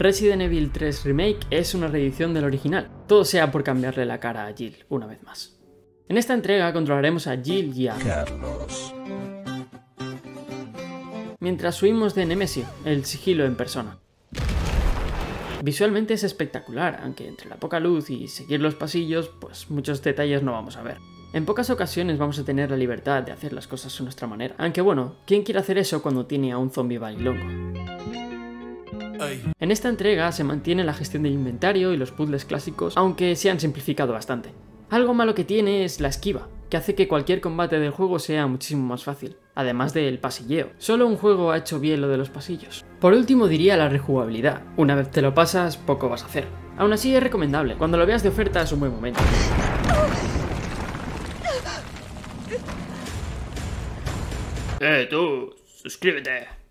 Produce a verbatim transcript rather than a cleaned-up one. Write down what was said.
Resident Evil tres Remake es una reedición del original, todo sea por cambiarle la cara a Jill una vez más. En esta entrega controlaremos a Jill y a Carlos. mientras huimos de Nemesio, el sigilo en persona. Visualmente es espectacular, aunque entre la poca luz y seguir los pasillos, pues muchos detalles no vamos a ver. En pocas ocasiones vamos a tener la libertad de hacer las cosas a nuestra manera, aunque bueno, ¿quién quiere hacer eso cuando tiene a un zombie bailongo? En esta entrega se mantiene la gestión del inventario y los puzzles clásicos, aunque se han simplificado bastante. Algo malo que tiene es la esquiva, que hace que cualquier combate del juego sea muchísimo más fácil, además del pasilleo. Solo un juego ha hecho bien lo de los pasillos. Por último diría la rejugabilidad, una vez te lo pasas, poco vas a hacer. Aún así es recomendable, cuando lo veas de oferta es un buen momento. ¡Eh tú! ¡Suscríbete!